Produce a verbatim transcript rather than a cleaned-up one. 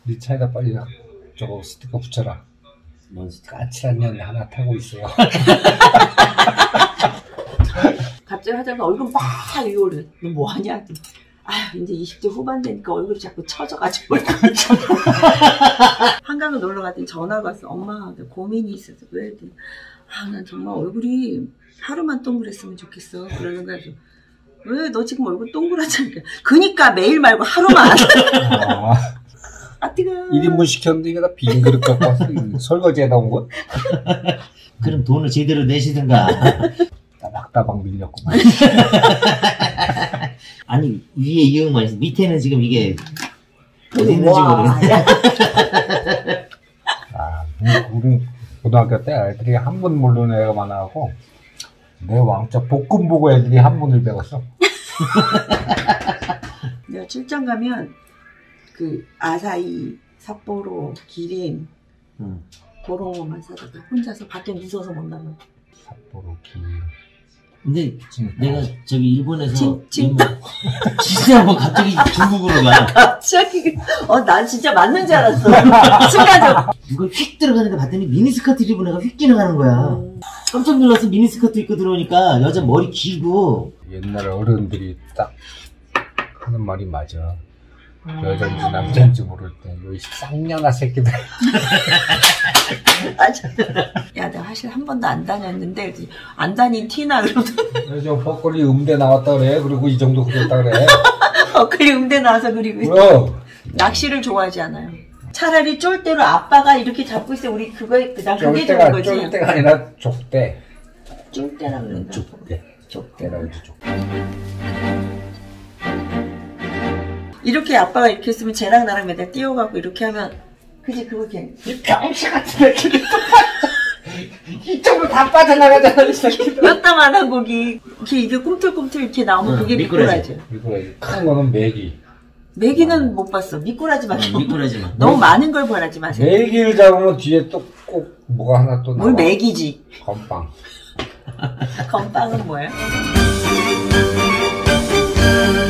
네 차에다 빨리 저거 스티커 붙여라. 뭔 스티커? 까칠한 년이 하나 타고 있어요. 갑자기 하다가 얼굴 막 위에 올려. 너 뭐하냐? 아휴, 이제 이십 대 후반 되니까 얼굴이 자꾸 처져가지고. 한강을 놀러 갔더니 전화가 왔어. 엄마, 나 고민이 있어서. 왜? 아, 난 정말 얼굴이 하루만 동그랬으면 좋겠어. 그러는 거야. 왜? 너 지금 얼굴 동그랗잖아. 그니까 매일 말고 하루만. 아, 아, 뜨거. 일 인분 시켰는데 이게 다 빈 그릇 갖고 왔어. 설거지에다 온 거? 그럼 돈을 제대로 내시든가. 따박따박 밀렸구만. 아니, 위에 이응만 있어. 밑에는 지금 이게 어디 있는지 와. 모르겠네. 아, 우리 고등학교 때 애들이 한문 모르는 애가 많아갖고 내 왕자 볶음 보고 애들이 한문을 배웠어. 내가 출장 가면 그 아사히, 삿포로, 기린 응. 그런 것만 사다가 혼자서 밖에 무서워서 못 나가. 삿포로 기. 근데 진, 내가 저기 일본에서 진- 진- 일본 진짜 뭐 갑자기 중국으로 가. 갑자기 어, 난 진짜 맞는 줄 알았어. 순간적으로. 누가 휙 들어가는데 봤더니 미니스커트 입은 애가 휙 지나가는 거야. 음. 깜짝 놀라서 미니스커트 입고 들어오니까 여자 머리 길고. 옛날 어른들이 딱 하는 말이 맞아. 여자인지 남자인지 모를 때, 이 쌍년아 새끼들. 맞아. 야, 내가 사실 한 번도 안 다녔는데 안 다닌 티나 그러면 저 벚걸이 음대 나왔다 그래. 그리고 이 정도 그랬다 그래. 어,그리 음대 나와서 그리고 그럼. 낚시를 좋아하지 않아요. 차라리 쫄대로 아빠가 이렇게 잡고 있어. 우리 그거에 난 그게 좋은 쫄대가, 거지. 쫄대가 아니라 족대. 쫄대라 그런다. 족대. 족대라 그러지, 족대. 이렇게 아빠가 이렇게 했으면 쟤랑 나랑 맨날 뛰어가고 이렇게 하면 그지 그거 걔. 이 병신 같은 애들이 이쪽으로 다 빠져나가잖아, 이 새끼들. 였다만한 고기 이렇게 입에 꿈틀꿈틀 이렇게 나오면 응, 그게 미꾸라지. 미꾸라지. 미꾸라지. 큰 거는 메기. 메기는 못 봤어. 미꾸라지만. 응, 미꾸라지만. 너무 많은 걸 바라지 마세요. 메기를 잡으면 뒤에 또 꼭 뭐가 하나 또 나와. 뭘 메기지. 건빵. 건빵은 뭐야?